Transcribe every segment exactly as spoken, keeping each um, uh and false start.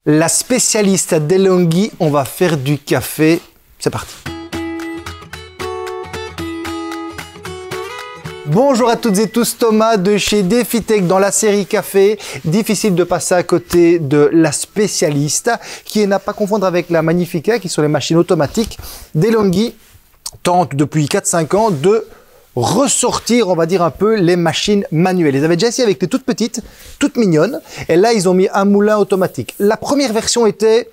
La spécialiste DeLonghi, on va faire du café. C'est parti. Bonjour à toutes et tous, Thomas de chez DefiTech dans la série café. Difficile de passer à côté de la spécialiste, qui n'a pas à confondre avec la Magnifica, qui sont les machines automatiques. DeLonghi tente depuis quatre cinq ans de ressortir, on va dire un peu, les machines manuelles. Ils avaient déjà essayé avec des toutes petites, toutes mignonnes, et là ils ont mis un moulin automatique. La première version était...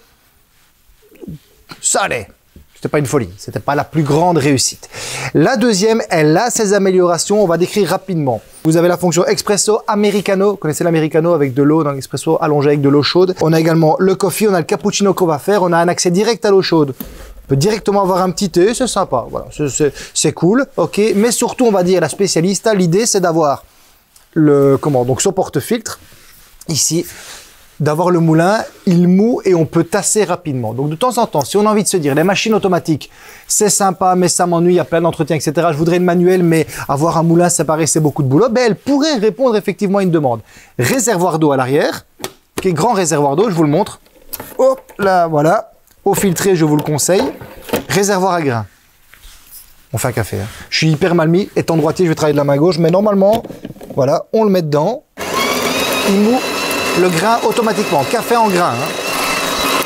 ça allait. C'était pas une folie, c'était pas la plus grande réussite. La deuxième, elle a ses améliorations, on va décrire rapidement. Vous avez la fonction Expresso Americano, vous connaissez l'Americano avec de l'eau dans l'Expresso allongé avec de l'eau chaude. On a également le coffee, on a le cappuccino qu'on va faire, on a un accès direct à l'eau chaude. On peut directement avoir un petit thé, c'est sympa, voilà, c'est cool, ok. Mais surtout, on va dire la spécialiste, l'idée c'est d'avoir le, comment, donc son porte-filtre, ici, d'avoir le moulin, il moue et on peut tasser rapidement. Donc de temps en temps, si on a envie de se dire, les machines automatiques, c'est sympa, mais ça m'ennuie, il y a plein d'entretiens, et cetera. Je voudrais une manuelle, mais avoir un moulin, ça paraît, c'est beaucoup de boulot. Ben, elle pourrait répondre effectivement à une demande. Réservoir d'eau à l'arrière, qui est grand réservoir d'eau, je vous le montre. Hop, là, voilà. Eau filtrée, je vous le conseille. Réservoir à grains. On fait un café. Hein. Je suis hyper mal mis. Étant droitier, je vais travailler de la main gauche, mais normalement, voilà, on le met dedans. Il moue le grain automatiquement. Café en grain. Hein.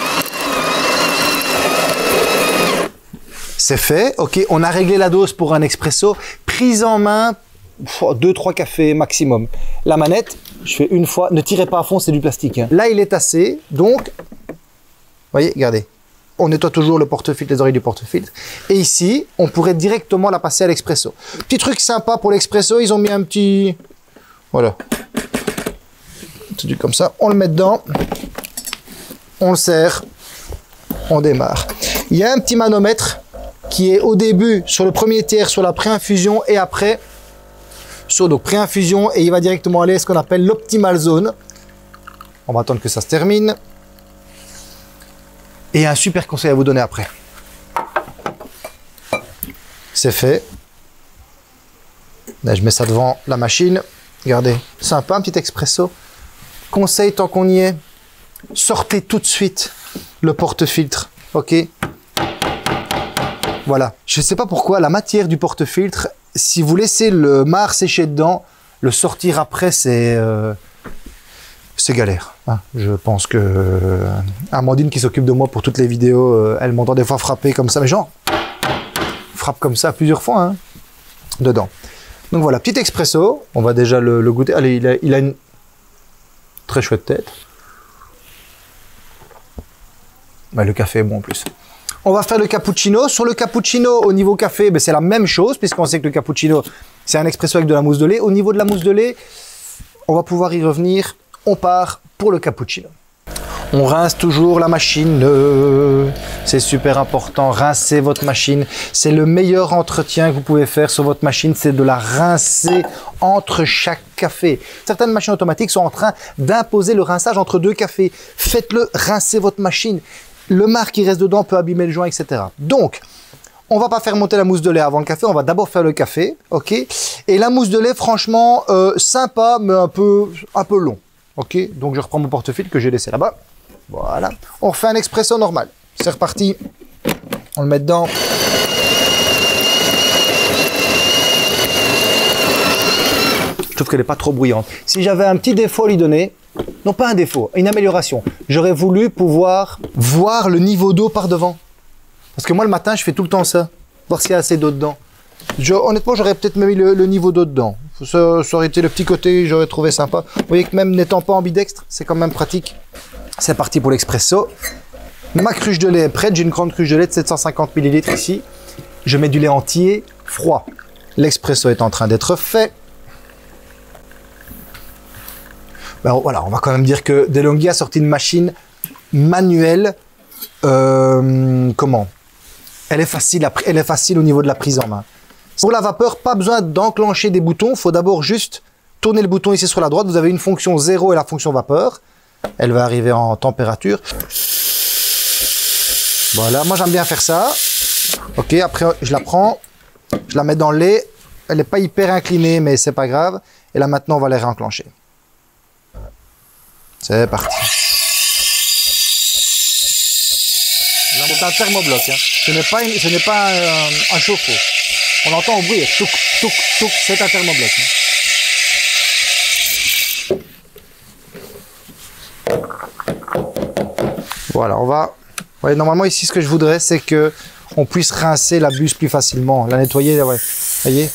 C'est fait. Ok, on a réglé la dose pour un expresso. Prise en main, deux trois cafés maximum. La manette, je fais une fois. Ne tirez pas à fond, c'est du plastique. Hein. Là, il est tassé. Donc, vous voyez, regardez. On nettoie toujours le porte-filtre, les oreilles du porte-filtre. Et ici, on pourrait directement la passer à l'expresso. Petit truc sympa pour l'expresso, ils ont mis un petit... Voilà. Un petit truc comme ça. On le met dedans. On le serre. On démarre. Il y a un petit manomètre qui est au début sur le premier tiers, sur la pré-infusion et après sur donc pré-infusion et il va directement aller à ce qu'on appelle l'optimal zone. On va attendre que ça se termine. Et un super conseil à vous donner après. C'est fait. Là, je mets ça devant la machine. Regardez, sympa, un petit expresso. Conseil, tant qu'on y est, sortez tout de suite le porte-filtre. Ok. Voilà. Je ne sais pas pourquoi, la matière du porte-filtre, si vous laissez le marc sécher dedans, le sortir après, c'est... Euh, c'est galère. Hein. Je pense que euh, Amandine qui s'occupe de moi pour toutes les vidéos, euh, elle m'entend des fois frapper comme ça, mais genre, frappe comme ça plusieurs fois, hein, dedans. Donc voilà, petit expresso, on va déjà le, le goûter. Allez, il a, il a une très chouette tête. Ouais, le café est bon en plus. On va faire le cappuccino. Sur le cappuccino, au niveau café, ben, c'est la même chose, puisqu'on sait que le cappuccino, c'est un expresso avec de la mousse de lait. Au niveau de la mousse de lait, on va pouvoir y revenir. On part pour le cappuccino. On rince toujours la machine. C'est super important. Rincez votre machine. C'est le meilleur entretien que vous pouvez faire sur votre machine. C'est de la rincer entre chaque café. Certaines machines automatiques sont en train d'imposer le rinçage entre deux cafés. Faites-le, rincez votre machine. Le marc qui reste dedans peut abîmer le joint, et cetera. Donc, on va pas faire monter la mousse de lait avant le café, on va d'abord faire le café, ok. Et la mousse de lait, franchement, euh, sympa, mais un peu, un peu long. Ok, donc je reprends mon porte-filtre que j'ai laissé là-bas. Voilà. On refait un expresso normal. C'est reparti. On le met dedans. Je trouve qu'elle n'est pas trop bruyante. Si j'avais un petit défaut à lui donner, non pas un défaut, une amélioration, j'aurais voulu pouvoir voir le niveau d'eau par devant. Parce que moi le matin, je fais tout le temps ça. Voir s'il y a assez d'eau dedans. Je, honnêtement, j'aurais peut-être mis le, le niveau d'eau dedans. Ça, ça aurait été le petit côté, j'aurais trouvé sympa. Vous voyez que même n'étant pas ambidextre, c'est quand même pratique. C'est parti pour l'expresso. Ma cruche de lait est prête. J'ai une grande cruche de lait de sept cent cinquante millilitres ici. Je mets du lait entier, froid. L'expresso est en train d'être fait. Ben voilà, on va quand même dire que DeLonghi a sorti une machine manuelle. Euh, comment ? Elle est facile, à, elle est facile au niveau de la prise en main. Pour la vapeur, pas besoin d'enclencher des boutons. Il faut d'abord juste tourner le bouton ici sur la droite. Vous avez une fonction zéro et la fonction vapeur. Elle va arriver en température. Voilà, moi j'aime bien faire ça. Ok, après je la prends, je la mets dans le lait. Elle n'est pas hyper inclinée, mais c'est pas grave. Et là maintenant, on va les réenclencher. C'est parti. C'est un thermobloc. Hein. Ce n'est pas, une, ce n'est pas un, un chauffe-eau. On entend au bruit. Touc, touc, touc. C'est un thermobloc. Hein. Voilà, on va... Ouais, normalement, ici, ce que je voudrais, c'est que on puisse rincer la buse plus facilement. La nettoyer, ouais. Voyez?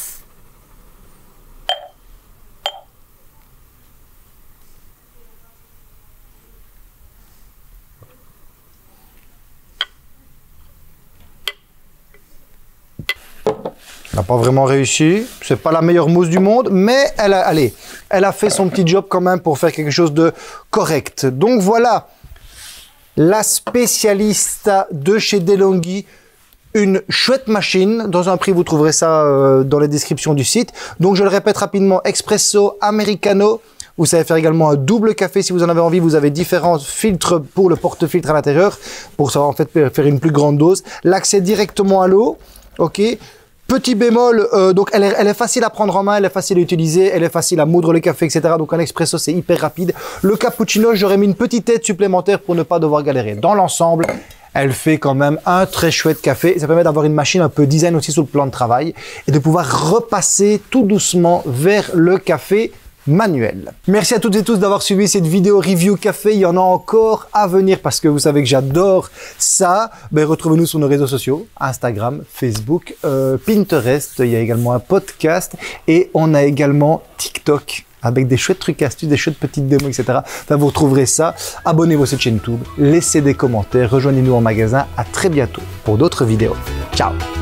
Elle n'a pas vraiment réussi, c'est pas la meilleure mousse du monde, mais elle a, allez, elle a fait son petit job quand même pour faire quelque chose de correct. Donc voilà, la spécialiste de chez DeLonghi, une chouette machine. Dans un prix, vous trouverez ça euh, dans les descriptions du site. Donc je le répète rapidement, espresso, americano. Vous savez faire également un double café si vous en avez envie. Vous avez différents filtres pour le porte-filtre à l'intérieur pour savoir en fait faire une plus grande dose. L'accès directement à l'eau, ok. Petit bémol, euh, donc elle est, elle est facile à prendre en main, elle est facile à utiliser, elle est facile à moudre le café, et cetera. Donc un expresso, c'est hyper rapide. Le cappuccino, j'aurais mis une petite aide supplémentaire pour ne pas devoir galérer. Dans l'ensemble, elle fait quand même un très chouette café. Et ça permet d'avoir une machine un peu design aussi sur le plan de travail et de pouvoir repasser tout doucement vers le café manuel. Merci à toutes et tous d'avoir suivi cette vidéo review café. Il y en a encore à venir parce que vous savez que j'adore ça. Ben, retrouvez-nous sur nos réseaux sociaux, Instagram, Facebook, euh, Pinterest. Il y a également un podcast et on a également TikTok avec des chouettes trucs, astuces, des chouettes petites démos, et cetera. Enfin, vous retrouverez ça. Abonnez-vous à cette chaîne YouTube, laissez des commentaires, rejoignez-nous en magasin. À très bientôt pour d'autres vidéos. Ciao!